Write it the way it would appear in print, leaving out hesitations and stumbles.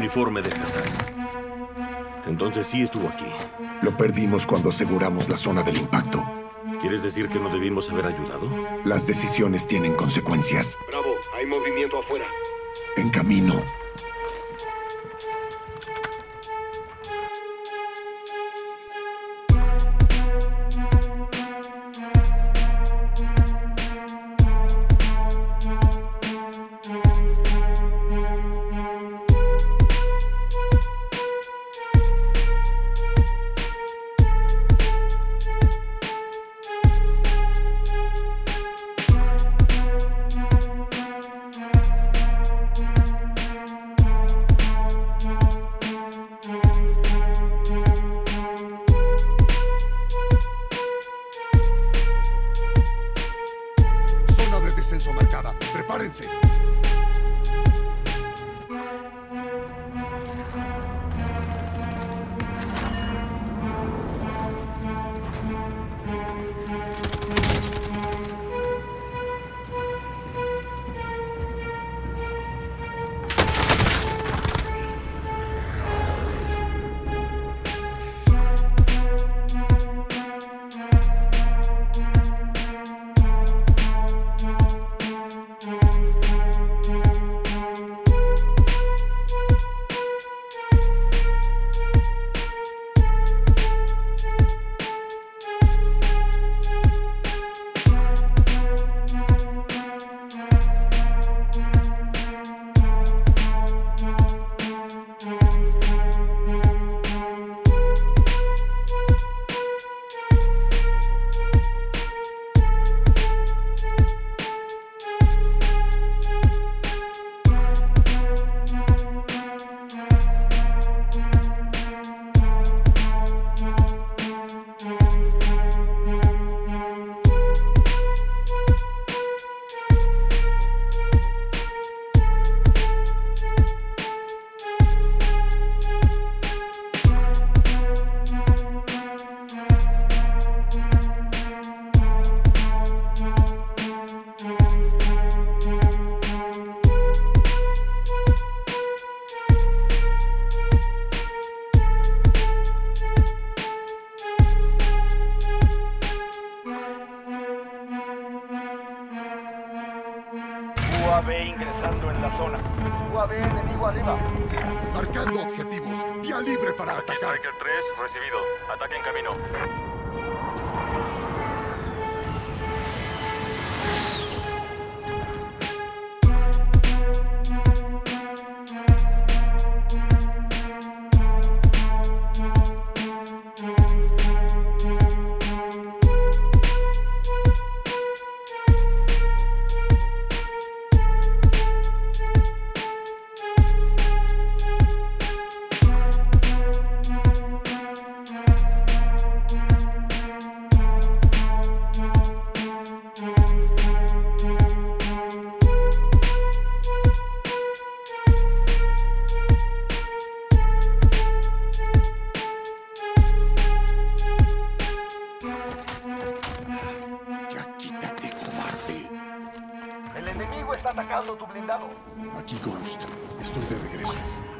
uniforme de Hassan. Entonces sí estuvo aquí. Lo perdimos cuando aseguramos la zona del impacto. ¿Quieres decir que no debimos haber ayudado? Las decisiones tienen consecuencias. Bravo, hay movimiento afuera. En camino. Zona de descenso marcada. ¡Prepárense! UAV ingresando en la zona. UAV enemigo arriba. Marcando objetivos. Vía libre para Aquí atacar. Striker 3, recibido. Ataque en camino. Ya quítate, cobarde. El enemigo está atacando tu blindado. Aquí Ghost. Estoy de regreso.